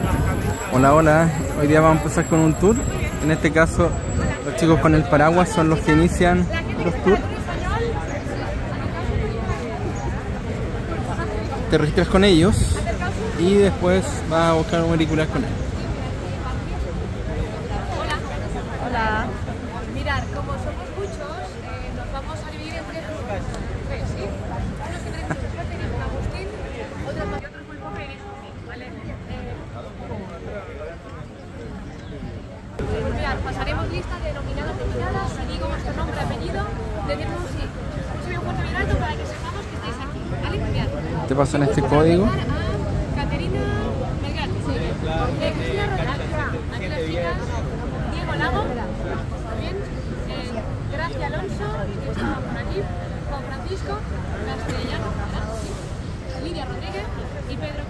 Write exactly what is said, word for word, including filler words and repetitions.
Hola, hola. Hoy día vamos a empezar con un tour. En este caso, los chicos con el paraguas son los que inician los tours. Te registras con ellos y después vas a buscar un auricular con él. Hola. Hola. Mirad, como somos muchos, eh, nos vamos a dividir en tres grupos. ¿Sí? Unos que tenemos suerte, que es un Agustín, otros más y otros muy pobre y ¿vale? Eh, pues mirad, pasaremos lista de nominados nominadas. Si digo vuestro nombre, apellido, decimos sí. Soy un fuerte bien alto para que sepamos que estáis aquí. ¿Vale? Mirad. Te pasan este código. Caterina Melgar, sí. Eh, Cristina Rodríguez, aquí las chicas. Diego Lago, también. Eh, Gracia Alonso, que está por aquí. Juan Francisco Castellano, ¿verdad? Sí. Lidia Rodríguez y Pedro